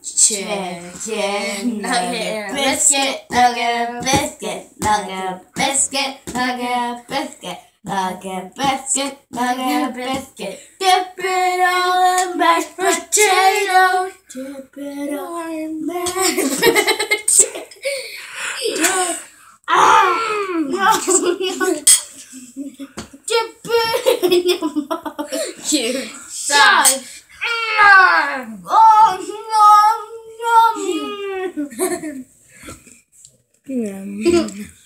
Chicken nugget, biscuit nugget, biscuit nugget, biscuit nugget, biscuit nugget, biscuit nugget, biscuit. Dip it all in mashed potatoes. Dip it all in mashed potatoes. Dip it in your mouth. You suck. Oh, no, no.